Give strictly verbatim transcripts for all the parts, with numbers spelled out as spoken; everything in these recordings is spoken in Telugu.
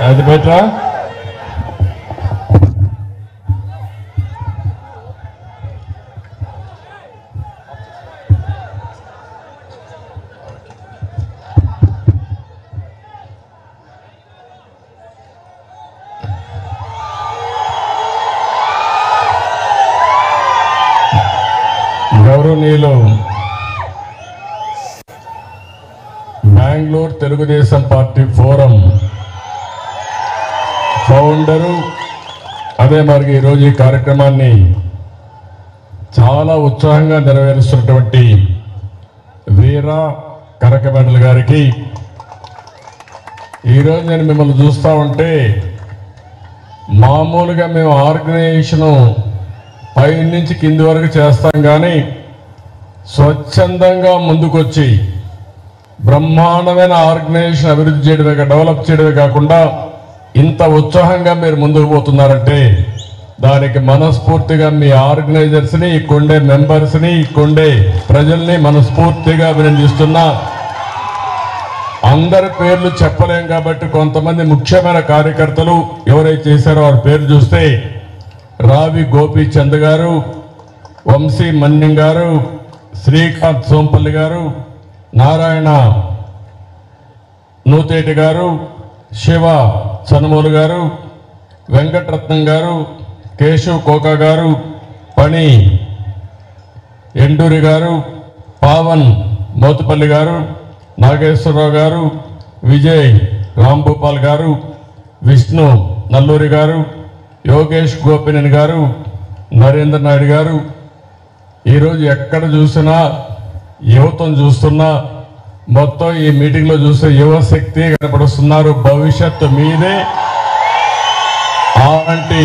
అది బెటరా? గౌరవనీయులు Bengaluru Telugu Desam party forum founder, అదే మరి ఈరోజు ఈ కార్యక్రమాన్ని చాలా ఉత్సాహంగా నెరవేరుస్తున్నటువంటి వీర కరకబండల గారికి, ఈరోజు నేను మిమ్మల్ని చూస్తూ ఉంటే మామూలుగా మేము ఆర్గనైజేషను పై నుంచి కింది వరకు చేస్తాం, కానీ స్వచ్ఛందంగా ముందుకొచ్చి బ్రహ్మాండమైన ఆర్గనైజేషన్ అభివృద్ధి చేయడమే డెవలప్ చేయడమే కాకుండా ఇంత ఉత్సాహంగా మీరు ముందుకు పోతున్నారంటే దానికి మనస్ఫూర్తిగా మీ ఆర్గనైజర్స్ని, ఇక్కడే మెంబర్స్ని, ఇక్కడే ప్రజల్ని మనస్ఫూర్తిగా అభినందిస్తున్నా. అందరి పేర్లు చెప్పలేం కాబట్టి కొంతమంది ముఖ్యమైన కార్యకర్తలు ఎవరైతే చేశారో వారి పేరు చూస్తే రావి గోపీచంద్ గారు, వంశీ మన్యం గారు, శ్రీకాంత్ సోంపల్లి గారు, నారాయణ నూతేటి గారు, శివ చనుమూలు గారు, వెంకటరత్నం గారు, కేశవ్ కోకా గారు, పని ఎండూరి గారు, పావన్ మోతుపల్లి గారు, నాగేశ్వరరావు గారు, విజయ్ రాంభూపాల్ గారు, విష్ణు నల్లూరి గారు, యోగేష్ గోపినేని గారు, నరేంద్ర నాయుడు గారు. ఈరోజు ఎక్కడ చూసినా యువతను చూస్తున్నా, మొత్తం ఈ మీటింగ్లో చూస్తే యువశక్తి కనపడుస్తున్నారు. భవిష్యత్తు మీదే. అలాంటి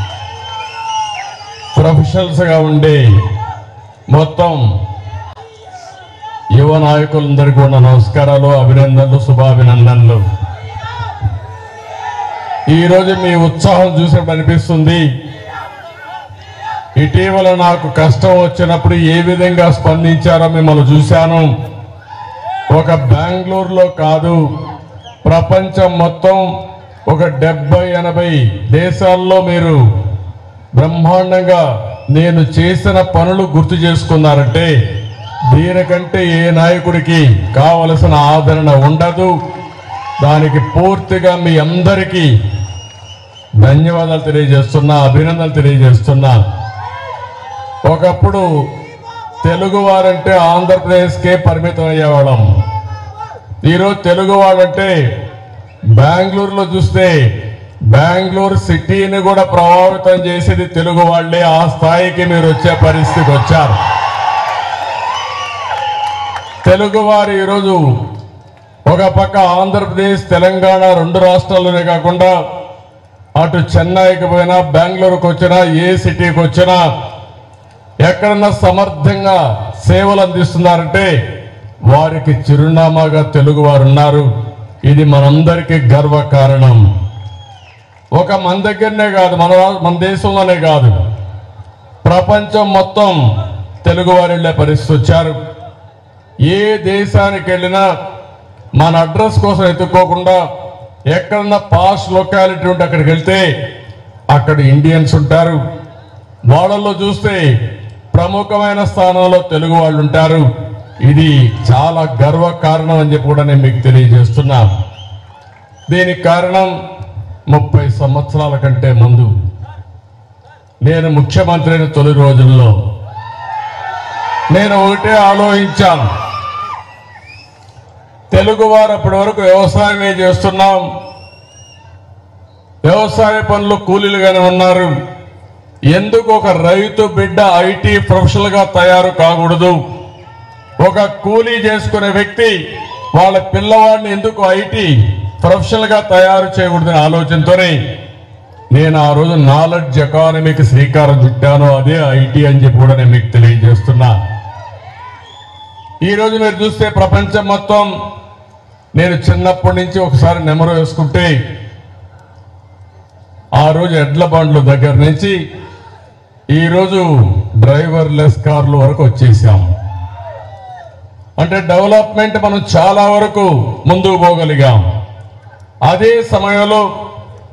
ప్రొఫెషనల్స్గా ఉండే మొత్తం యువ నాయకులందరికీ కూడా నమస్కారాలు, అభినందనలు, శుభాభినందనలు. ఈరోజు మీ ఉత్సాహం చూసినప్పుడు అనిపిస్తుంది, ఇటీవల నాకు కష్టం వచ్చినప్పుడు ఏ విధంగా స్పందించారో మిమ్మల్ని చూశాను. ఒక బెంగళూరులో కాదు, ప్రపంచం మొత్తం ఒక డెబ్బై ఎనభై దేశాల్లో మీరు బ్రహ్మాండంగా నేను చేసిన పనులు గుర్తు చేసుకున్నారంటే దీనికంటే ఏ నాయకుడికి కావలసిన ఆదరణ ఉండదు. దానికి పూర్తిగా మీ అందరికీ ధన్యవాదాలు తెలియజేస్తున్నా, అభినందనలు తెలియజేస్తున్నా. ఒకప్పుడు తెలుగు వారంటే ఆంధ్రప్రదేశ్కే పరిమితం అయ్యేవాళ్ళం. ఈరోజు తెలుగు వాడంటే బెంగళూరులో చూస్తే బెంగళూరు సిటీని కూడా ప్రభావితం చేసేది తెలుగు వాళ్ళే. ఆ స్థాయికి మీరు వచ్చే పరిస్థితికి వచ్చారు. తెలుగువారు ఈరోజు ఒక పక్క ఆంధ్రప్రదేశ్, తెలంగాణ రెండు రాష్ట్రాల్లోనే కాకుండా అటు చెన్నైకి పోయినా, బెంగళూరుకు వచ్చినా, ఏ సిటీకి వచ్చినా ఎక్కడన్నా సమర్థంగా సేవలు అందిస్తున్నారంటే వారికి చిరునామాగా తెలుగు వారు ఉన్నారు. ఇది మనందరికీ గర్వ కారణం. ఒక మన దగ్గరనే కాదు, మన మన దేశంలోనే కాదు, ప్రపంచం మొత్తం తెలుగు వారు వెళ్ళే పరిస్థితి వచ్చారు. ఏ దేశానికి వెళ్ళినా మన అడ్రస్ కోసం ఎత్తుక్కోకుండా ఎక్కడన్నా పాస్ లొకాలిటీ ఉంటే అక్కడికి వెళ్తే అక్కడ ఇండియన్స్ ఉంటారు. వాళ్ళల్లో చూస్తే ప్రముఖమైన స్థానంలో తెలుగు వాళ్ళు ఉంటారు. ఇది చాలా గర్వ కారణం అని చెప్పి కూడా నేను మీకు తెలియజేస్తున్నా. దీనికి కారణం ముప్పై సంవత్సరాల కంటే ముందు నేను ముఖ్యమంత్రి అయిన తొలి రోజుల్లో నేను ఒకటే ఆలోచించాను, తెలుగువారు అప్పటి వరకు వ్యవసాయమే చేస్తున్నాం, వ్యవసాయ పనులు కూలీలుగానే ఉన్నారు, ఎందుకు ఒక రైతు బిడ్డ ఐటీ ప్రొఫెషనల్ గా తయారు కాకూడదు? ఒక కూలీ చేసుకునే వ్యక్తి వాళ్ళ పిల్లవాడిని ఎందుకు ఐటీ ప్రొఫెషనల్ గా తయారు చేయకూడదనే ఆలోచనతోనే నేను ఆ రోజు నాలెడ్జ్ ఎకానమీకి శ్రీకారం చుట్టాను. అదే ఐటీ అని చెప్పి కూడా నేను మీకు తెలియజేస్తున్నా. ఈ రోజు మీరు చూస్తే ప్రపంచం మొత్తం, నేను చిన్నప్పటి నుంచి ఒకసారి నెమరు వేసుకుంటే ఆ రోజు ఎడ్ల బండ్ల దగ్గర నుంచి ఈరోజు డ్రైవర్లెస్ కార్ల వరకు వచ్చేసాం. అంటే డెవలప్మెంట్ మనం చాలా వరకు ముందుకు పోగలిగాం. అదే సమయంలో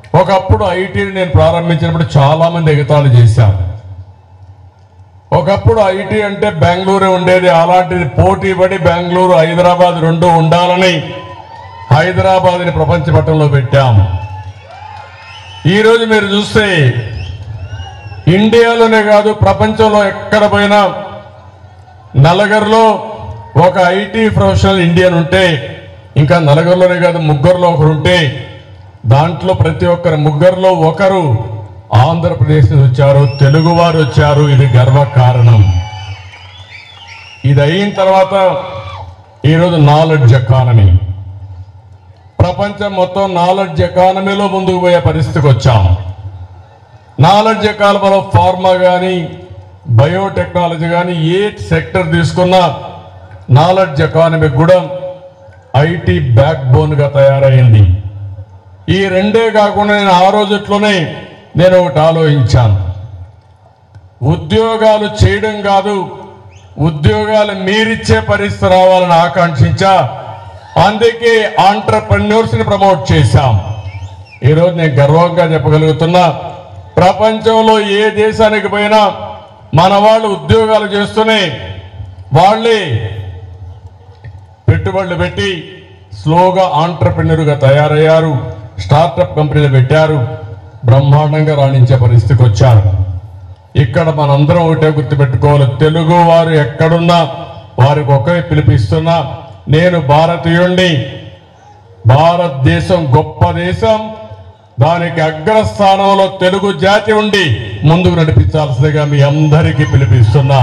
ఒకప్పుడు ఐటీని నేను ప్రారంభించినప్పుడు చాలా మంది ఎగతాళి చేశారు. ఒకప్పుడు ఐటీ అంటే బెంగళూరు ఉండేది, అలాంటిది పోటీ పడి బెంగళూరు హైదరాబాద్ రెండు ఉండాలని హైదరాబాద్ని ప్రపంచ పటంలో పెట్టాం. ఈరోజు మీరు చూస్తే ఇండియాలోనే కాదు ప్రపంచంలో ఎక్కడ పోయినా నలుగురిలో ఒక ఐటీ ప్రొఫెషనల్ ఇండియన్ ఉంటే, ఇంకా నలుగురిలోనే కాదు ముగ్గురులో ఒకరు ఉంటే దాంట్లో ప్రతి ఒక్కరు ముగ్గురులో ఒకరు ఆంధ్రప్రదేశ్ నుంచి వచ్చారు, తెలుగువారు వచ్చారు. ఇది గర్వ కారణం. ఇది అయిన తర్వాత ఈరోజు నాలెడ్జ్ ఎకానమీ, ప్రపంచం మొత్తం నాలెడ్జ్ ఎకానమీలో ముందుకు పోయే పరిస్థితికి వచ్చాం. నాలెడ్జ్ ఎకానమీలో ఫార్మా కానీ బయోటెక్నాలజీ కానీ ఏ సెక్టర్ తీసుకున్నా నాలెడ్జ్ ఎకానమీ కూడా ఐటీ బ్యాక్ బోన్గా తయారైంది. ఈ రెండే కాకుండా నేను ఆ రోజుట్లోనే నేను ఒకటి ఆలోచించాను. ఉద్యోగాలు చేయడం కాదు, ఉద్యోగాలు మీరిచ్చే పరిస్థితి రావాలని ఆకాంక్షించా. అందుకే ఆంటర్‌ప్రెన్యూర్స్ ని ప్రమోట్ చేశాం. ఈరోజు నేను గర్వంగా చెప్పగలుగుతున్నా, ప్రపంచంలో ఏ దేశానికి పోయినా మన వాళ్ళు ఉద్యోగాలు చేస్తూనే వాళ్ళే పెట్టుబడులు పెట్టి స్లోగా ఆంటర్‌ప్రెన్యూర్గా తయారయ్యారు, స్టార్టప్ కంపెనీలు పెట్టారు, బ్రహ్మాండంగా రాణించే పరిస్థితికి వచ్చారు. ఇక్కడ మనందరం ఒకటే గుర్తుపెట్టుకోవాలి, తెలుగు వారు ఎక్కడున్నా వారికి ఒకే పిలిపిస్తున్నా. నేను భారతీయుణ్ణి, భారతదేశం గొప్ప దేశం, దానికి అగ్రస్థానంలో తెలుగు జాతి ఉండి ముందుకు నడిపించాల్సిందిగా మీ అందరికీ పిలిపిస్తున్నా.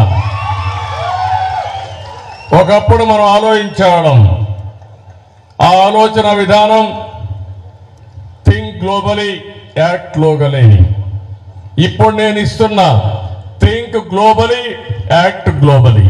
ఒకప్పుడు మనం ఆలోచించడం, ఆ ఆలోచన విధానం థింక్ గ్లోబలీ యాక్ట్ లోకలీ. ఇప్పుడు నేను ఇస్తున్నా థింక్ గ్లోబలీ యాక్ట్ గ్లోబలీ.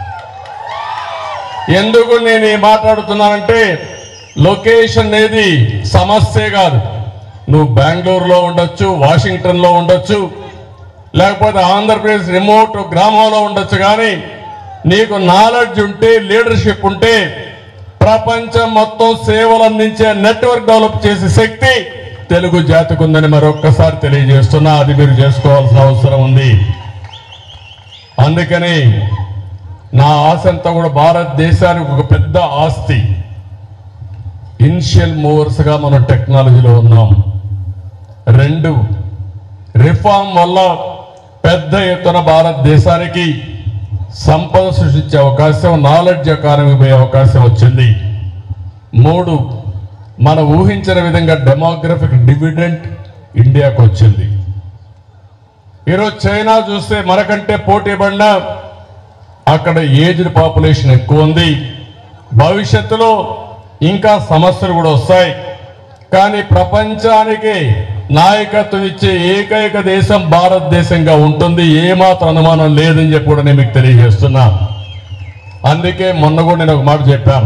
ఎందుకు నేను ఈ మాట్లాడుతున్నానంటే, లొకేషన్ అనేది సమస్యే కాదు. నువ్వు బెంగళూరులో ఉండొచ్చు, వాషింగ్టన్లో ఉండొచ్చు, లేకపోతే ఆంధ్రప్రదేశ్ రిమోట్ గ్రామంలో ఉండొచ్చు, కానీ నీకు నాలెడ్జ్ ఉంటే, లీడర్షిప్ ఉంటే ప్రపంచం మొత్తం సేవలు అందించే నెట్వర్క్ డెవలప్ చేసే శక్తి తెలుగు జాతికి ఉందని మరొక్కసారి తెలియజేస్తున్నా. అది మీరు చేసుకోవాల్సిన అవసరం ఉంది. అందుకని నా ఆశ అంతా కూడా భారతదేశానికి ఒక పెద్ద ఆస్తి. ఇనిషియల్ మూవర్స్గా మనం టెక్నాలజీలో ఉన్నాం. రెండు, రిఫార్మ్ వల్ల పెద్ద ఎత్తున భారతదేశానికి సంపద సృష్టించే అవకాశం, నాలెడ్జ్ ఎకానమీ పోయే అవకాశం వచ్చింది. మూడు, మనం ఊహించిన విధంగా డెమోగ్రఫిక్ డివిడెంట్ ఇండియాకు వచ్చింది. ఈరోజు చైనా చూస్తే మనకంటే పోటీ పడినా అక్కడ ఏజ్డ్ పాపులేషన్ ఎక్కువ ఉంది. భవిష్యత్తులో ఇంకా సమస్యలు కూడా వస్తాయి. కానీ ప్రపంచానికి నాయకత్వం ఇచ్చే ఏకైక దేశం భారతదేశంగా ఉంటుంది, ఏమాత్రం అనుమానం లేదని చెప్పి కూడా నేను మీకు తెలియజేస్తున్నా. అందుకే మొన్న కూడా నేను ఒక మాట చెప్పాను.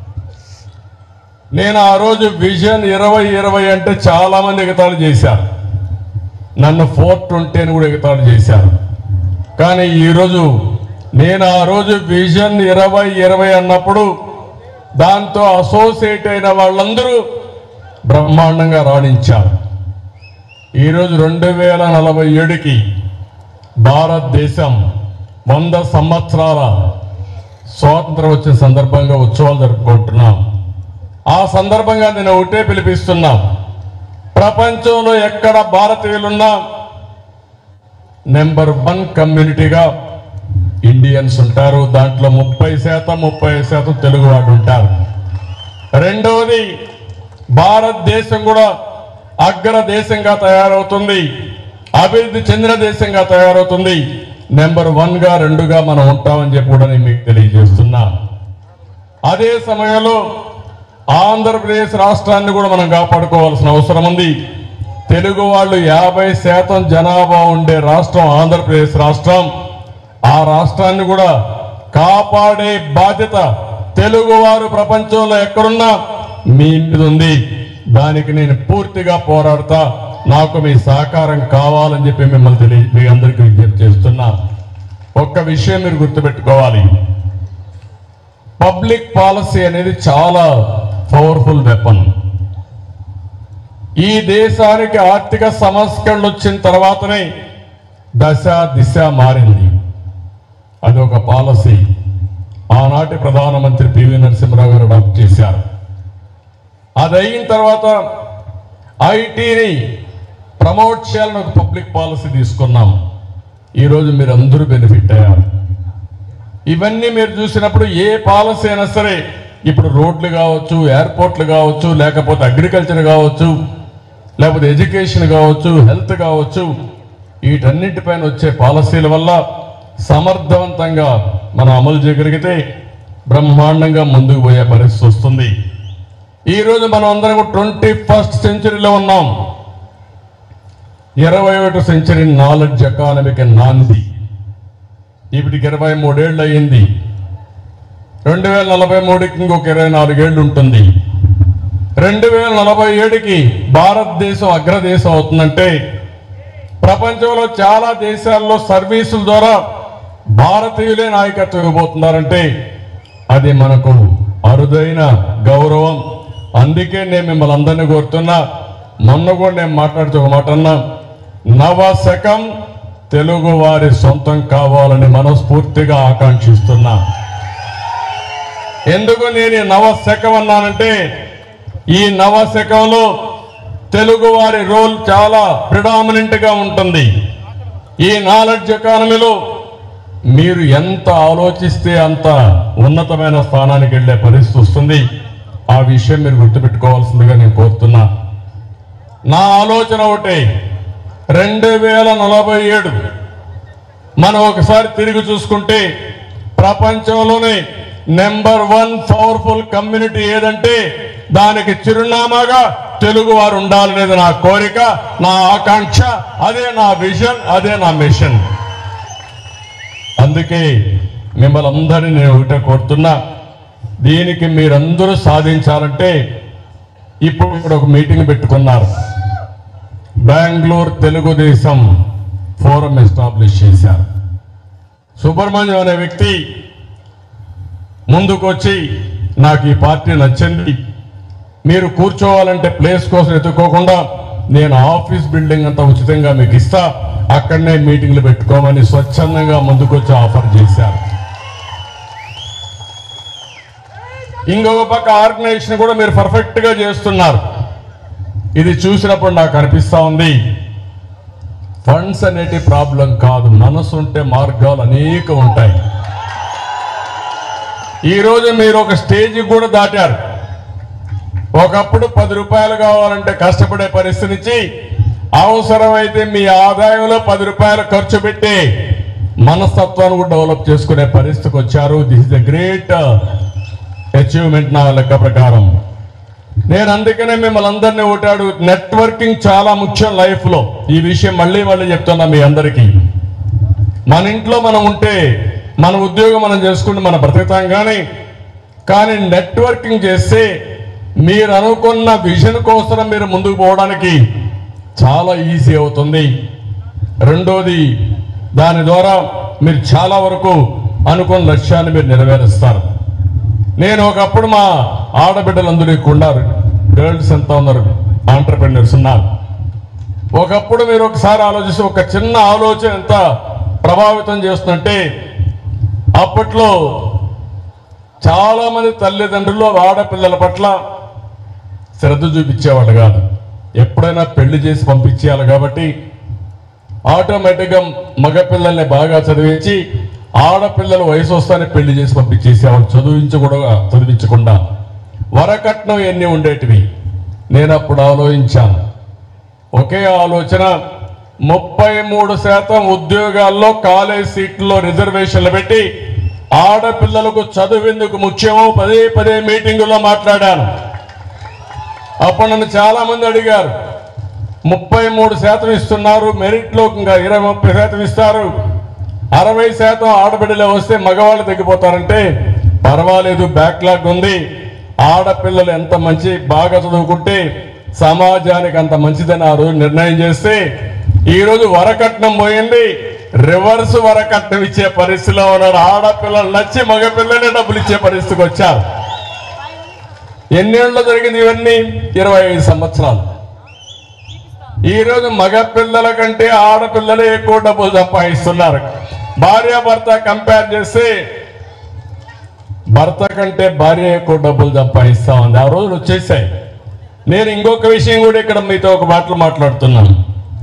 నేను ఆ రోజు విజన్ ఇరవై ఇరవై అంటే చాలా మంది ఎగతాళి చేశారు, నన్ను ఫోర్ ట్వంటీ అని కూడా ఎగతాళి చేశారు. కానీ ఈరోజు నేను ఆ రోజు విజన్ ఇరవై ఇరవై అన్నప్పుడు దాంతో అసోసియేట్ అయిన వాళ్ళందరూ బ్రహ్మాండంగా రాణించారు. ఈరోజు రెండు వేల నలభై ఏడుకి భారతదేశం వంద సంవత్సరాల స్వాతంత్రం వచ్చిన సందర్భంగా ఉత్సవాలు జరుపుకుంటున్నాం. ఆ సందర్భంగా నేను ఒకటే పిలిపిస్తున్నా, ప్రపంచంలో ఎక్కడ భారతీయులున్నా నెంబర్ వన్ కమ్యూనిటీగా ఇండియన్స్ ఉంటారు. దాంట్లో ముప్పై శాతం ముప్పై శాతం తెలుగు వాళ్ళు ఉంటారు. రెండవది, భారతదేశం కూడా అగ్ర దేశంగా తయారవుతుంది, అభివృద్ధి చెందిన దేశంగా తయారవుతుంది. నెంబర్ వన్ గా రెండుగా మనం ఉంటామని చెప్పి కూడా నేను మీకు తెలియజేస్తున్నా. అదే సమయంలో ఆంధ్రప్రదేశ్ రాష్ట్రాన్ని కూడా మనం కాపాడుకోవాల్సిన అవసరం ఉంది. తెలుగు వాళ్ళు యాభై శాతం జనాభా ఉండే రాష్ట్రం ఆంధ్రప్రదేశ్ రాష్ట్రం. ఆ రాష్ట్రాన్ని కూడా కాపాడే బాధ్యత తెలుగు వారు ప్రపంచంలో ఎక్కడున్నా మీ మీద ఉంది. దానికి నేను పూర్తిగా పోరాడతా. నాకు మీ సహకారం కావాలని చెప్పి మిమ్మల్ని తెలియ మీ అందరికీ విజ్ఞప్తి చేస్తున్నా. ఒక్క విషయం మీరు గుర్తుపెట్టుకోవాలి, పబ్లిక్ పాలసీ అనేది చాలా పవర్ఫుల్ వెపన్. ఈ దేశానికి ఆర్థిక సంస్కరణలు వచ్చిన తర్వాతనే దశ దిశ మారింది. అదొక పాలసీ ఆనాటి ప్రధానమంత్రి పివి నరసింహరావు గారు అడాప్ట్ చేశారు. అది అయిన తర్వాత ఐటీని ప్రమోట్ చేయాలని ఒక పబ్లిక్ పాలసీ తీసుకున్నాం. ఈరోజు మీరు అందరూ బెనిఫిట్ అయ్యారు. ఇవన్నీ మీరు చూసినప్పుడు ఏ పాలసీ అయినా సరే, ఇప్పుడు రోడ్లు కావచ్చు, ఎయిర్పోర్ట్లు కావచ్చు, లేకపోతే అగ్రికల్చర్ కావచ్చు, లేకపోతే ఎడ్యుకేషన్ కావచ్చు, హెల్త్ కావచ్చు, వీటన్నిటిపైన వచ్చే పాలసీల వల్ల సమర్థవంతంగా మనం అమలు చేయగలిగితే బ్రహ్మాండంగా ముందుకు పోయే పరిస్థితి వస్తుంది. ఈరోజు మనం అందరం ట్వంటీ ఫస్ట్ సెంచరీలో ఉన్నాం. ఇరవై ఒకటి సెంచరీ నాలెడ్జ్ ఎకానమీకి నాంది. ఇప్పటికి ఇరవై మూడేళ్ళు అయ్యింది. రెండు వేల నలభై మూడుకి ఇంకొక ఇరవై నాలుగేళ్లు ఉంటుంది. రెండు వేల నలభై ఏడుకి భారతదేశం అగ్రదేశం అవుతుందంటే, ప్రపంచంలో చాలా దేశాల్లో సర్వీసుల ద్వారా భారతీయులే నాయకత్వం ఇవ్వబోతున్నారంటే అది మనకు అరుదైన గౌరవం. అందుకే నేను మిమ్మల్ని అందరినీ కోరుతున్నా, మొన్న కూడా నేను మాట్లాడుతూ ఒక మాట అన్నా, నవశకం తెలుగు వారి సొంతం కావాలని మనస్ఫూర్తిగా ఆకాంక్షిస్తున్నా. ఎందుకు నేను ఈ నవశకం అన్నానంటే, ఈ నవశకంలో తెలుగు వారి రోల్ చాలా ప్రిడామినెంట్ గా ఉంటుంది. ఈ నాలెడ్జ్ ఎకానమీలో మీరు ఎంత ఆలోచిస్తే అంత ఉన్నతమైన స్థానానికి వెళ్లే పరిస్థితి వస్తుంది. ఆ విషయం మీరు గుర్తుపెట్టుకోవాల్సిందిగా నేను కోరుతున్నా. నా ఆలోచన ఒకటే, రెండు వేల నలభై ఏడు మనం ఒకసారి తిరిగి చూసుకుంటే ప్రపంచంలోనే నెంబర్ వన్ పవర్ఫుల్ కమ్యూనిటీ ఏదంటే దానికి చిరునామాగా తెలుగు వారు ఉండాలనేది నా కోరిక, నా ఆకాంక్ష, అదే నా విజన్, అదే నా మిషన్. అందుకే మిమ్మల్ని అందరినీ నేను ఒకటే కోరుతున్నా, దీనికి మీరందరూ సాధించాలంటే ఇప్పుడు ఒక మీటింగ్ పెట్టుకున్నారు. బెంగళూరు తెలుగుదేశం ఫోరం ఎస్టాబ్లిష్ చేశారు. సుబ్రహ్మణ్యం అనే వ్యక్తి ముందుకొచ్చి నాకు ఈ పార్టీ నచ్చింది, మీరు కూర్చోవాలంటే ప్లేస్ కోసం ఎత్తుకోకుండా నేను ఆఫీస్ బిల్డింగ్ అంతా ఉచితంగా మీకు ఇస్తా, అక్కడనే మీటింగ్లు పెట్టుకోమని స్వచ్ఛందంగా ముందుకొచ్చి ఆఫర్ చేశారు. ఇంకొక పక్క ఆర్గనైజేషన్ కూడా మీరు పర్ఫెక్ట్ గా చేస్తున్నారు. ఇది చూసినప్పుడు నాకు అనిపిస్తా ఉంది, ఫండ్స్ అనేటి ప్రాబ్లం కాదు, మనసు ఉంటే మార్గాలు అనేక ఉంటాయి. ఈరోజు మీరు ఒక స్టేజ్ కూడా దాటారు. ఒకప్పుడు పది రూపాయలు కావాలంటే కష్టపడే పరిస్థితి నుంచి అవసరమైతే మీ ఆదాయంలో పది రూపాయలు ఖర్చు పెట్టి మనస్తత్వాన్ని కూడా డెవలప్ చేసుకునే పరిస్థితికి వచ్చారు. This is a great achievement నా లెక్క ప్రకారం. నేను అందుకనే మిమ్మల్ని అందరినీ ఓటాడు, నెట్వర్కింగ్ చాలా ముఖ్యం లైఫ్ లో. ఈ విషయం మళ్ళీ మళ్ళీ చెప్తున్నా మీ అందరికీ. మన ఇంట్లో మనం ఉంటే మన ఉద్యోగం మనం చేసుకుంటే మన బ్రతుకుతాం, కానీ కానీ నెట్వర్కింగ్ చేస్తే మీరు అనుకున్న విజన్ కోసం మీరు ముందుకు పోవడానికి చాలా ఈజీ అవుతుంది. రెండోది, దాని ద్వారా మీరు చాలా వరకు అనుకున్న లక్ష్యాన్ని మీరు నెరవేరుస్తారు. నేను ఒకప్పుడు మా ఆడబిడ్డలందరూ ఉన్నారు, గర్ల్స్ అంతా ఉన్నారు, ఆంటర్ప్రెన్యూర్స్ ఉన్నారు. ఒకప్పుడు మీరు ఒకసారి ఆలోచిస్తే ఒక చిన్న ఆలోచన ఎంత ప్రభావితం చేస్తుందంటే, అప్పట్లో చాలా మంది తల్లిదండ్రులు ఆడపిల్లల పట్ల శ్రద్ధ చూపించేవాళ్ళు కాదు. ఎప్పుడైనా పెళ్లి చేసి పంపించేయాలి కాబట్టి ఆటోమేటిక్గా మగపిల్లల్ని బాగా చదివించి ఆడపిల్లల వయసు వస్తానే పెళ్లి చేసి పంపించేసేవాళ్ళు, చదివించకూడగా చదివించకుండా. వరకట్నం ఎన్ని ఉండేటివి. నేను అప్పుడు ఆలోచించాను, ఒకే ఆలోచన, ముప్పై మూడు శాతం ఉద్యోగాల్లో కాలేజ్ సీట్లలో రిజర్వేషన్లు పెట్టి ఆడపిల్లలకు చదువెందుకు ముఖ్యమో పదే పదే మీటింగుల్లో మాట్లాడాను. అప్పుడు నన్ను చాలా మంది అడిగారు, ముప్పై మూడు శాతం ఇస్తున్నారు, మెరిట్లో ఇంకా ఇరవై ముప్పై శాతం ఇస్తారు, అరవై శాతం ఆడబిడ్డలే వస్తే మగవాళ్ళు తగ్గిపోతారంటే పర్వాలేదు, బ్యాక్లాగ్ ఉంది, ఆడపిల్లలు ఎంత మంచి బాగా చదువుకుంటే సమాజానికి అంత మంచిదని ఆ రోజు నిర్ణయం చేస్తే ఈ రోజు వరకట్నం పోయింది, రివర్స్ వరకట్నం ఇచ్చే పరిస్థితిలో ఉన్నారు. ఆడపిల్లలు నచ్చి మగపిల్లలే డబ్బులు ఇచ్చే పరిస్థితికి వచ్చారు. ఎన్నేళ్ళలో జరిగింది ఇవన్నీ? ఇరవై ఐదు సంవత్సరాలు. ఈ రోజు మగ పిల్లల కంటే ఆడపిల్లలే ఎక్కువ డబ్బులు సంపాదిస్తున్నారు. భార్యాభర్త కంపేర్ చేస్తే భర్త కంటే భార్య ఎక్కువ డబ్బులు సంపాదిస్తా ఉంది. ఆ రోజులు వచ్చేసాయి. నేను ఇంకొక విషయం కూడా ఇక్కడ మీతో ఒక మాటలు మాట్లాడుతున్నాను.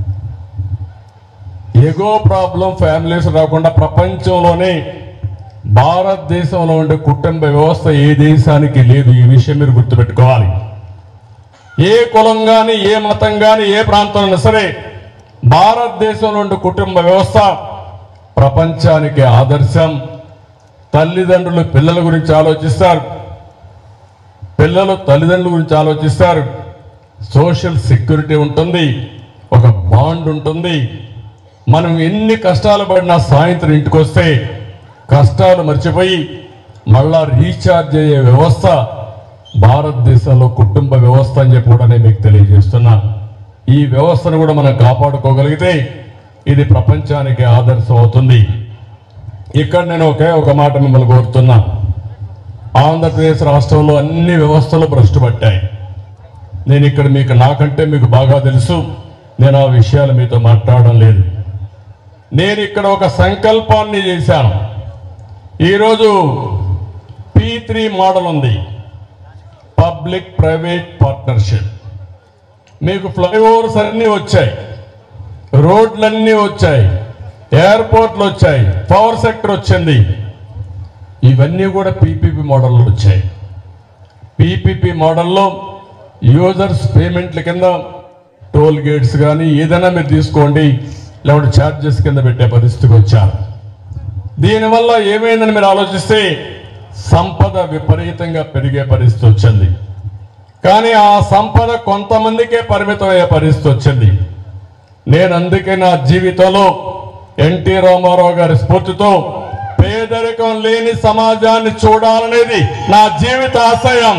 ఎగో ప్రాబ్లం ఫ్యామిలీస్ రాకుండా ప్రపంచంలోనే భారతదేశంలో ఉండే కుటుంబ వ్యవస్థ ఏ దేశానికి లేదు. ఈ విషయం మీరు గుర్తుపెట్టుకోవాలి. ఏ కులం కానీ, ఏ మతం కానీ, ఏ ప్రాంతంలో సరే భారతదేశంలో ఉండే కుటుంబ వ్యవస్థ ప్రపంచానికి ఆదర్శం. తల్లిదండ్రులు పిల్లల గురించి ఆలోచిస్తారు, పిల్లలు తల్లిదండ్రుల గురించి ఆలోచిస్తారు. సోషల్ సెక్యూరిటీ ఉంటుంది, ఒక బాండ్ ఉంటుంది. మనం ఎన్ని కష్టాలు పడినా సాయంత్రం ఇంటికి వస్తే కష్టాలు మర్చిపోయి మళ్ళా రీఛార్జ్ అయ్యే వ్యవస్థ భారతదేశంలో కుటుంబ వ్యవస్థ అని చెప్పి కూడా నేను మీకు తెలియజేస్తున్నా. ఈ వ్యవస్థను కూడా మనం కాపాడుకోగలిగితే ఇది ప్రపంచానికి ఆదర్శం అవుతుంది. ఇక్కడ నేను ఒకే ఒక మాట మిమ్మల్ని కోరుతున్నా. ఆంధ్రప్రదేశ్ రాష్ట్రంలో అన్ని వ్యవస్థలు భ్రష్టు పట్టాయి. నేను ఇక్కడ మీకు నాకంటే మీకు బాగా తెలుసు. నేను ఆ విషయాలు మీతో మాట్లాడడం లేదు. నేను ఇక్కడ ఒక సంకల్పాన్ని చేశాను. ఈరోజు పీ త్రీ మోడల్ ఉంది, పబ్లిక్ ప్రైవేట్ పార్ట్నర్షిప్. మీకు ఫ్లైఓవర్స్ అన్నీ వచ్చాయి, రోడ్లన్నీ వచ్చాయి, ఎయిర్పోర్ట్లు వచ్చాయి, పవర్ సెక్టర్ వచ్చింది. ఇవన్నీ కూడా పీపీపీ మోడల్లో వచ్చాయి. పీపీపీ మోడల్లో యూజర్స్ పేమెంట్ల కింద టోల్ గేట్స్ కానీ ఏదైనా మీరు తీసుకోండి, లేకపోతే ఛార్జెస్ కింద పెట్టే పరిస్థితికి వచ్చారు. దీనివల్ల ఏమైందని మీరు ఆలోచిస్తే సంపద విపరీతంగా పెరిగే పరిస్థితి వచ్చింది. కానీ ఆ సంపద కొంతమందికే పరిమితం అయ్యే పరిస్థితి వచ్చింది. నేను అందుకే నా జీవితంలో ఎన్టీ రామారావు గారి స్ఫూర్తితో పేదరికం లేని సమాజాన్ని చూడాలనేది నా జీవిత ఆశయం.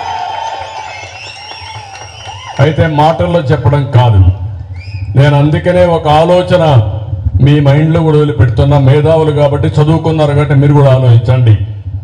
అయితే మాటల్లో చెప్పడం కాదు. నేను అందుకనే ఒక ఆలోచన మీ మైండ్లో కూడా వదిలిపెడుతున్నా. మేధావులు కాబట్టి, చదువుకున్నారు కాబట్టి మీరు కూడా ఆలోచించండి.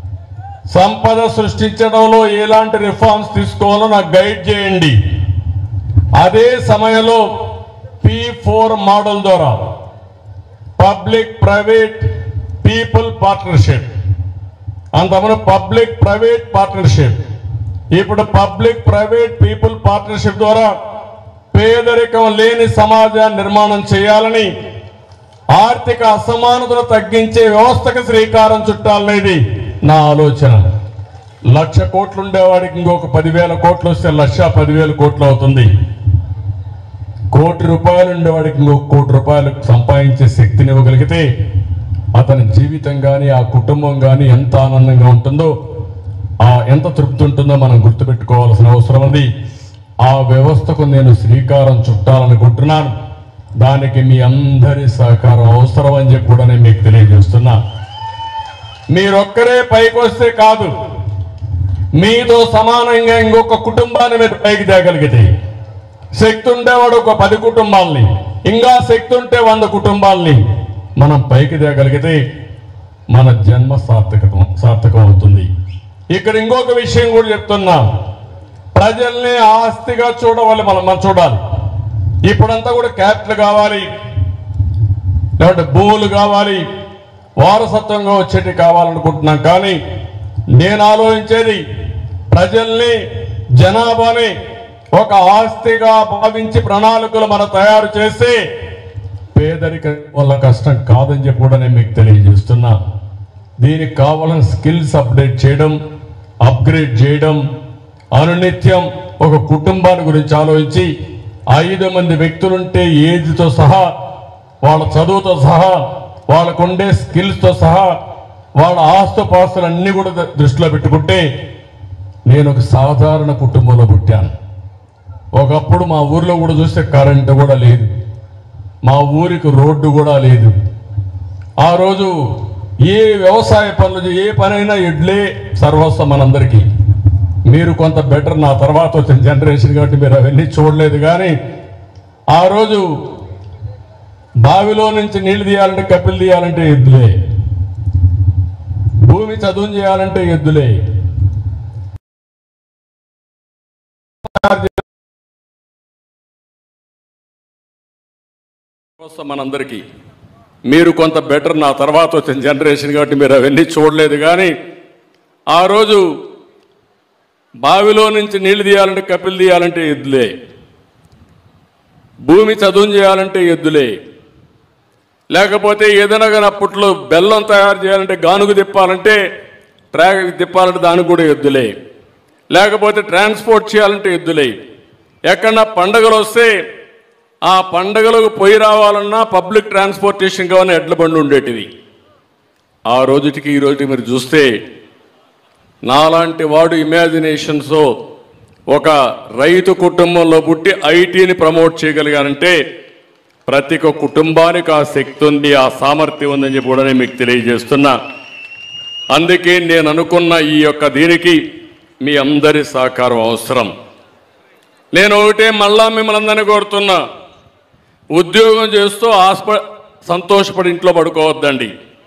సంపద సృష్టించడంలో ఎలాంటి రిఫార్మ్స్ తీసుకోవాలో నాకు గైడ్ చేయండి. అదే సమయంలో పీ ఫోర్ మోడల్ ద్వారా పబ్లిక్ ప్రైవేట్ పీపుల్ పార్ట్నర్షిప్, అంతకుముందు పబ్లిక్ ప్రైవేట్ పార్ట్నర్షిప్, ఇప్పుడు పబ్లిక్ ప్రైవేట్ పీపుల్ పార్ట్నర్షిప్ ద్వారా పేదరికం లేని సమాజాన్ని నిర్మాణం చేయాలని, ఆర్థిక అసమానతలు తగ్గించే వ్యవస్థకు శ్రీకారం చుట్టాలనేది నా ఆలోచన. లక్ష కోట్లు ఉండేవాడికి ఇంకొక పదివేల కోట్లు వస్తే లక్ష పదివేల కోట్లు అవుతుంది. కోటి రూపాయలు ఉండేవాడికి ఇంకొక కోటి రూపాయలు సంపాదించే శక్తిని ఇవ్వగలిగితే అతని జీవితం కానీ, ఆ కుటుంబం కానీ ఎంత ఆనందంగా ఉంటుందో, ఆ ఎంత తృప్తి ఉంటుందో మనం గుర్తుపెట్టుకోవాల్సిన అవసరం ఉంది. ఆ వ్యవస్థకు నేను శ్రీకారం చుట్టాలనుకుంటున్నాను. దానికి మీ అందరి సహకారం అవసరం అని చెప్పి కూడా నేను మీకు తెలియజేస్తున్నా. మీరొక్కరే పైకి వస్తే కాదు, మీతో సమానంగా ఇంకొక కుటుంబాన్ని మీరు పైకి తేగలిగితే, శక్తి ఉండేవాడు ఒక పది కుటుంబాలని, ఇంకా శక్తి ఉంటే వంద కుటుంబాలని మనం పైకి తేగలిగితే మన జన్మ సార్థకం సార్థకం అవుతుంది. ఇక్కడ ఇంకొక విషయం కూడా చెప్తున్నా. ప్రజల్ని ఆస్తిగా చూడవాలి, మనం మనం చూడాలి. ఇప్పుడంతా కూడా క్యాపిటల్ కావాలి, లేదంటే భూములు కావాలి, వారసత్వంగా వచ్చేటి కావాలనుకుంటున్నాం. కానీ నేను ఆలోచించేది ప్రజల్ని, జనాభాని ఒక ఆస్తిగా భావించి ప్రణాళికలు మనం తయారు చేస్తే పేదరికం వల్ల కష్టం కాదని చెప్పి కూడా నేను మీకు తెలియజేస్తున్నా. దీనికి కావాలని స్కిల్స్ అప్డేట్ చేయడం, అప్గ్రేడ్ చేయడం, అనునిత్యం ఒక కుటుంబాన్ని గురించి ఆలోచించి ఐదు మంది వ్యక్తులుంటే ఏజ్తో సహా, వాళ్ళ చదువుతో సహా, వాళ్ళకు ఉండే స్కిల్స్తో సహా, వాళ్ళ ఆస్తుపాస్తులు అన్నీ కూడా దృష్టిలో పెట్టుకుంటే, నేను ఒక సాధారణ కుటుంబంలో పుట్టాను. ఒకప్పుడు మా ఊర్లో కూడా చూస్తే కరెంటు కూడా లేదు, మా ఊరికి రోడ్డు కూడా లేదు. ఆ రోజు ఏ వ్యవసాయ పనులు, ఏ పనైనా ఎడ్లే సర్వస్వం మనందరికీ. మీరు కొంత బెటర్, నా తర్వాత వచ్చిన జనరేషన్ కాబట్టి మీరు అవన్నీ చూడలేదు. కానీ ఆ రోజు బావిలో నుంచి నీళ్లు తీయాలంటే, కప్పిలు తీయాలంటే ఎద్దులే, భూమి చదువు చేయాలంటే ఎద్దులే. వస్తాం మనందరికీ. మీరు కొంత బెటర్, నా తర్వాత వచ్చిన జనరేషన్ కాబట్టి మీరు అవన్నీ చూడలేదు. కానీ ఆ రోజు బావిలో నుంచి నీళ్లు తీయాలంటే కపిలు తీయాలంటే ఎద్దులే, భూమి చదువు చేయాలంటే ఎద్దులే, లేకపోతే ఏదైనా కానీ అప్పట్లో బెల్లం తయారు చేయాలంటే గానుగు తిప్పాలంటే ట్రాక్ తిప్పాలంటే దానికి కూడా ఎద్దులే, లేకపోతే ట్రాన్స్పోర్ట్ చేయాలంటే ఎద్దులే. ఎక్కడన్నా పండగలు వస్తే ఆ పండగలకు పోయి రావాలన్నా పబ్లిక్ ట్రాన్స్పోర్టేషన్ కావాలని ఎడ్ల బండి ఉండేటివి. ఆ రోజుటికి ఈ రోజుకి మీరు చూస్తే నాలాంటి వాడు ఇమాజినేషన్స్తో ఒక రైతు కుటుంబంలో పుట్టి ఐటీని ప్రమోట్ చేయగలిగానంటే ప్రతి ఒక్క కుటుంబానికి ఆ శక్తి ఉంది, ఆ సామర్థ్యం ఉందని చెప్పి కూడా నేను మీకు తెలియజేస్తున్నా. అందుకే నేను అనుకున్న ఈ యొక్క దీనికి మీ అందరి సహకారం అవసరం. నేను ఒకటే మళ్ళా మిమ్మల్ని అందరినీ కోరుతున్నా, ఉద్యోగం చేస్తూ ఆస్ప సంతోషపడి ఇంట్లో పడుకోవద్దండి.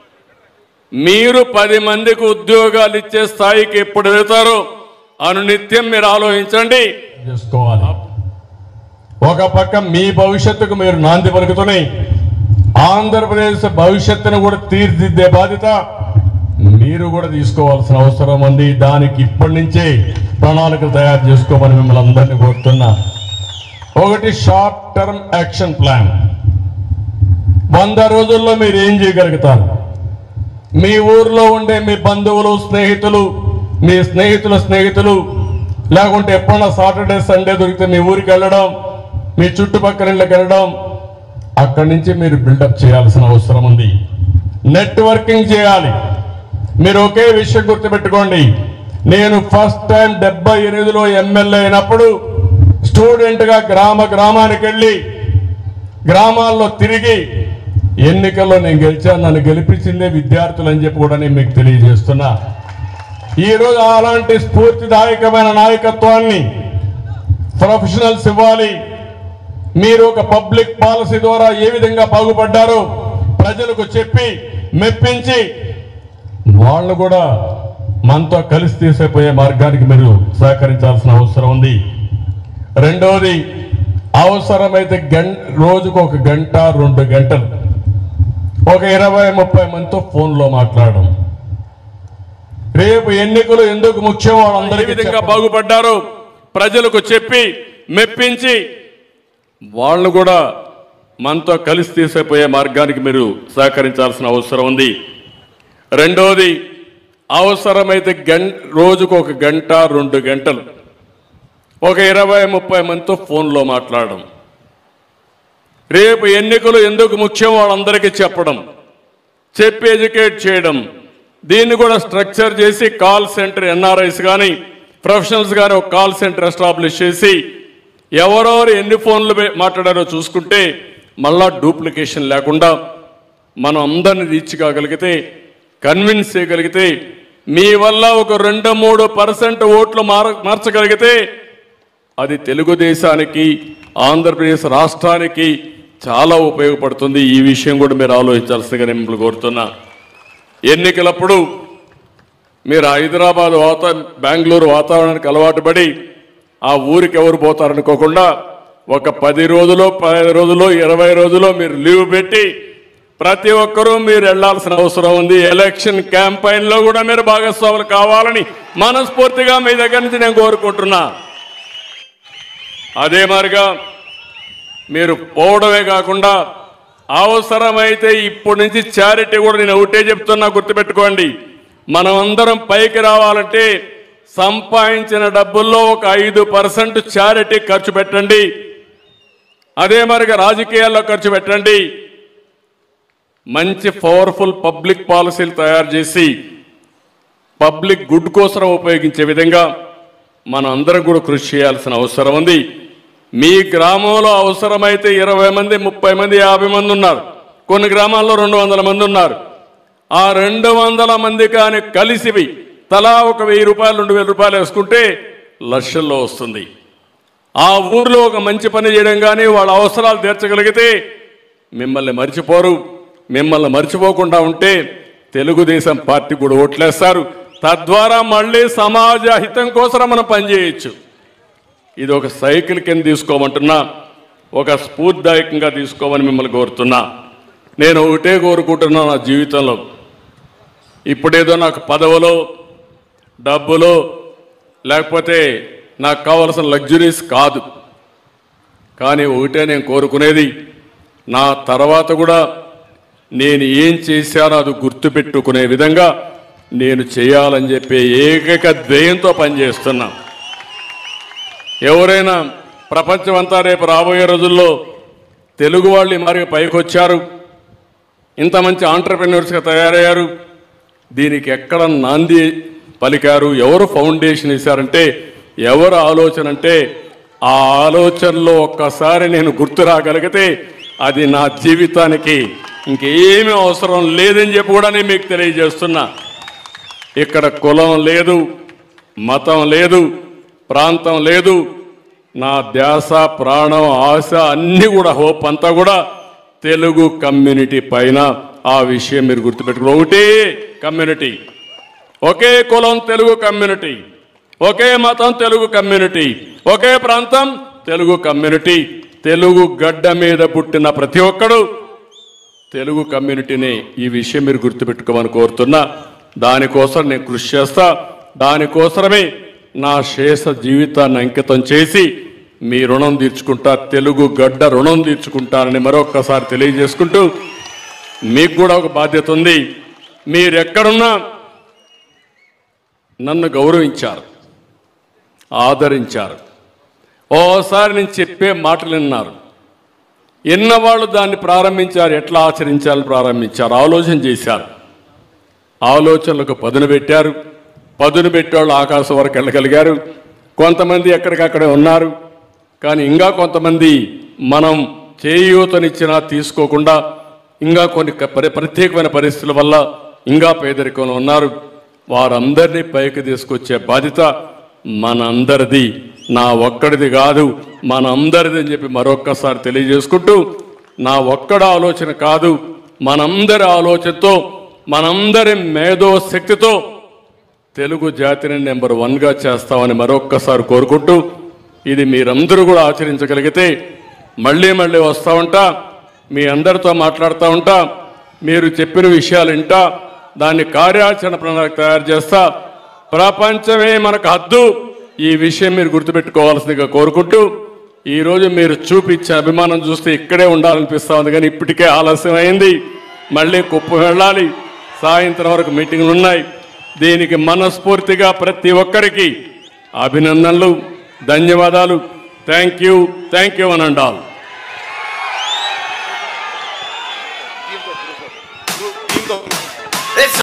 మీరు పది మందికి ఉద్యోగాలు ఇచ్చే స్థాయికి ఎప్పుడు వెళ్తారో అనునిత్యం మీరు ఆలోచించండి, చేసుకోవాలి. ఒక పక్క మీ భవిష్యత్తుకు మీరు నాంది పలుకుతున్నాయి, ఆంధ్రప్రదేశ్ భవిష్యత్తును కూడా తీర్చిదిద్దే బాధ్యత మీరు కూడా తీసుకోవాల్సిన అవసరం ఉంది. దానికి ఇప్పటి నుంచే ప్రణాళికలు తయారు చేసుకోమని మిమ్మల్ని అందరినీ కోరుతున్నా. ఒకటి షార్ట్ టర్మ్ యాక్షన్ ప్లాన్. వంద రోజుల్లో మీరు ఏం చేయగలుగుతారు? మీ ఊర్లో ఉండే మీ బంధువులు, స్నేహితులు, మీ స్నేహితుల స్నేహితులు, లేకుంటే ఎప్పుడన్నా సాటర్డే సండే దొరికితే మీ ఊరికి వెళ్ళడం, మీ చుట్టుపక్కల ఇళ్ళకి వెళ్ళడం, అక్కడి నుంచి మీరు బిల్డప్ చేయాల్సిన అవసరం ఉంది. నెట్వర్కింగ్ చేయాలి. మీరు ఒకే విషయం గుర్తుపెట్టుకోండి, నేను ఫస్ట్ టైం డెబ్బై ఎనిమిదిలో ఎమ్మెల్యే అయినప్పుడు స్టూడెంట్గా గ్రామ గ్రామానికి వెళ్ళి గ్రామాల్లో తిరిగి ఎన్నికల్లో నేను గెలిచాను, నన్ను గెలిపించిందే విద్యార్థులు అని చెప్పి కూడా నేను మీకు తెలియజేస్తున్నా. ఈరోజు అలాంటి స్ఫూర్తిదాయకమైన నాయకత్వాన్ని ప్రొఫెషనల్స్ ఇవ్వాలి. మీరు ఒక పబ్లిక్ పాలసీ ద్వారా ఏ విధంగా బాగుపడ్డారో ప్రజలకు చెప్పి మెప్పించి వాళ్ళు కూడా మనతో కలిసి తీసిపోయే మార్గానికి మీరు సహకరించాల్సిన అవసరం ఉంది. రెండవది, అవసరమైతే గంట రోజుకు ఒక గంట రెండు గంటలు ఒక ఇరవై ముప్పై మందితో ఫోన్లో మాట్లాడడం. రేపు ఎన్నికలు ఎందుకు ముఖ్యం వాళ్ళందరికీ విధంగా బాగుపడ్డారో ప్రజలకు చెప్పి మెప్పించి వాళ్ళు కూడా మనతో కలిసి తీసిపోయే మార్గానికి మీరు సహకరించాల్సిన అవసరం ఉంది. రెండవది, అవసరమైతే గంట రోజుకు ఒక గంట రెండు గంటలు ఒక ఇరవై ముప్పై మందితో ఫోన్లో మాట్లాడడం. రేపు ఎన్నికలు ఎందుకు ముఖ్యం వాళ్ళందరికీ చెప్పడం, చెప్పి ఎడ్యుకేట్ చేయడం. దీన్ని కూడా స్ట్రక్చర్ చేసి కాల్ సెంటర్, ఎన్ఆర్ఐస్ కానీ ప్రొఫెషనల్స్ కానీ ఒక కాల్ సెంటర్ ఎస్టాబ్లిష్ చేసి ఎవరెవరు ఎన్ని ఫోన్లు మాట్లాడారో చూసుకుంటే మళ్ళా డూప్లికేషన్ లేకుండా మనం అందరిని రీచ్ కాగలిగితే, కన్విన్స్ చేయగలిగితే, మీ వల్ల ఒక రెండు మూడు పర్సెంట్ ఓట్లు మార మార్చగలిగితే అది తెలుగుదేశానికి, ఆంధ్రప్రదేశ్ రాష్ట్రానికి చాలా ఉపయోగపడుతుంది. ఈ విషయం కూడా మీరు ఆలోచించాల్సిందిగా నేను మిమ్మల్ని కోరుతున్నా. ఎన్నికలప్పుడు మీరు హైదరాబాద్ వాతా బెంగళూరు వాతావరణానికి అలవాటు పడి ఆ ఊరికి ఎవరు పోతారనుకోకుండా ఒక పది రోజులు పదిహేను రోజులు ఇరవై రోజులు మీరు లీవ్ పెట్టి ప్రతి ఒక్కరూ మీరు వెళ్లాల్సిన అవసరం ఉంది. ఎలక్షన్ క్యాంపెయిన్లో కూడా మీరు భాగస్వాములు కావాలని మనస్ఫూర్తిగా మీ దగ్గర నుంచి నేను కోరుకుంటున్నా. అదే మాదిరిగా మీరు పోవడమే కాకుండా అవసరమైతే ఇప్పటి నుంచి చారిటీ కూడా నేను ఒకటే చెప్తున్నా, గుర్తుపెట్టుకోండి. మనం అందరం పైకి రావాలంటే సంపాదించిన డబ్బుల్లో ఒక ఐదు పర్సెంట్ చారిటీ ఖర్చు పెట్టండి. అదే మాదిరిగా రాజకీయాల్లో ఖర్చు పెట్టండి. మంచి పవర్ఫుల్ పబ్లిక్ పాలసీలు తయారు చేసి పబ్లిక్ గుడ్ కోసం ఉపయోగించే విధంగా మనం అందరం కూడా కృషి చేయాల్సిన అవసరం ఉంది. మీ గ్రామంలో అవసరమైతే ఇరవై మంది ముప్పై మంది యాభై మంది ఉన్నారు, కొన్ని గ్రామాల్లో రెండు వందల మంది ఉన్నారు. ఆ రెండు వందల మంది కానీ కలిసి తలా ఒక వెయ్యి రూపాయలు రెండు వేల రూపాయలు వేసుకుంటే లక్షల్లో వస్తుంది. ఆ ఊర్లో ఒక మంచి పని చేయడం కానీ వాళ్ళ అవసరాలు తీర్చగలిగితే మిమ్మల్ని మర్చిపోరు. మిమ్మల్ని మర్చిపోకుండా ఉంటే తెలుగుదేశం పార్టీ కూడా ఓట్లేస్తారు. తద్వారా మళ్ళీ సమాజ హితం కోసం మనం పనిచేయచ్చు. ఇది ఒక సైకిల్ కింద తీసుకోమంటున్నా. ఒక స్ఫూర్తిదాయకంగా తీసుకోమని మిమ్మల్ని కోరుతున్నా. నేను ఒకటే కోరుకుంటున్నా నా జీవితంలో, ఇప్పుడేదో నాకు పదవులో డబ్బులో లేకపోతే నాకు కావలసిన లగ్జరీస్ కాదు, కానీ ఒకటే నేను కోరుకునేది, నా తర్వాత కూడా నేను ఏం చేశానో అది గుర్తుపెట్టుకునే విధంగా నేను చేయాలని చెప్పి ఏకైక ధ్యేయంతో పనిచేస్తున్నా. ఎవరైనా ప్రపంచం అంతా రేపు రాబోయే రోజుల్లో తెలుగు వాళ్ళు మరి పైకి వచ్చారు, ఇంత మంచి ఆంటర్ప్రెన్యూర్స్గా తయారయ్యారు, దీనికి ఎక్కడ నాంది పలికారు, ఎవరు ఫౌండేషన్ ఇచ్చారంటే, ఎవరు ఆలోచన అంటే, ఆ ఆలోచనలో ఒక్కసారి నేను గుర్తు రాగలిగితే అది నా జీవితానికి ఇంకేమీ అవసరం లేదని చెప్పి కూడా నేను మీకు తెలియజేస్తున్నా. ఇక్కడ కులం లేదు, మతం లేదు, ప్రాంతం లేదు, నా ధ్యాస ప్రాణం ఆశ అన్నీ కూడా హోప్ అంతా కూడా తెలుగు కమ్యూనిటీ పైన. ఆ విషయం మీరు గుర్తుపెట్టుకుని, ఒకటే కమ్యూనిటీ, ఒకే కులం తెలుగు కమ్యూనిటీ, ఒకే మతం తెలుగు కమ్యూనిటీ, ఒకే ప్రాంతం తెలుగు కమ్యూనిటీ. తెలుగు గడ్డ మీద పుట్టిన ప్రతి ఒక్కడు తెలుగు కమ్యూనిటీని. ఈ విషయం మీరు గుర్తుపెట్టుకోమని కోరుతున్నా. దానికోసం నేను కృషి చేస్తా, దానికోసమే నా శేష జీవితాన్ని అంకితం చేసి మీ రుణం తీర్చుకుంటా, తెలుగు గడ్డ రుణం తీర్చుకుంటానని మరొక్కసారి తెలియజేసుకుంటూ, మీకు కూడా ఒక బాధ్యత ఉంది. మీరెక్కడున్నా నన్ను గౌరవించారు, ఆదరించారు, ఓసారి నేను చెప్పే మాటలు విన్నారు. ఎన్నవాళ్ళు దాన్ని ప్రారంభించారు, ఎట్లా ఆచరించాలని ప్రారంభించారు, ఆలోచన చేశారు, ఆలోచనలకు పదును పెట్టారు. పదును పెట్టేవాళ్ళు ఆకాశం వరకు వెళ్ళగలిగారు. కొంతమంది ఎక్కడికక్కడే ఉన్నారు, కానీ ఇంకా కొంతమంది మనం చేయూతనిచ్చినా తీసుకోకుండా ఇంకా కొన్ని ప్రత్యేకమైన పరిస్థితుల వల్ల ఇంకా పేదరికంలో ఉన్నారు. వారందరినీ పైకి తీసుకొచ్చే బాధ్యత మనందరిది, నా ఒక్కడిది కాదు, మనందరిది అని చెప్పి మరొక్కసారి తెలియజేసుకుంటూ, నా ఒక్కడ ఆలోచన కాదు, మనందరి ఆలోచనతో, మనందరి మేధో శక్తితో తెలుగు జాతిని నెంబర్ వన్గా చేస్తామని మరొక్కసారి కోరుకుంటూ, ఇది మీరందరూ కూడా ఆచరించగలిగితే మళ్ళీ మళ్ళీ వస్తూ ఉంటా, మీ అందరితో మాట్లాడుతూ ఉంటా, మీరు చెప్పిన విషయాలు వింటా, దాన్ని కార్యాచరణ ప్రణాళిక తయారు చేస్తా. ప్రపంచమే మనకు హద్దు, ఈ విషయం మీరు గుర్తుపెట్టుకోవాల్సిందిగా కోరుకుంటూ, ఈరోజు మీరు చూపించే అభిమానం చూస్తే ఇక్కడే ఉండాలనిపిస్తూ ఉంది, కానీ ఇప్పటికే ఆలస్యం అయింది. మళ్ళీ కుప్పం వెళ్ళాలి, సాయంత్రం వరకు మీటింగ్లు ఉన్నాయి. దీనికి మనస్ఫూర్తిగా ప్రతి ఒక్కరికి అభినందనలు, ధన్యవాదాలు. థ్యాంక్ యూ, థ్యాంక్ యూ అని అండాలి.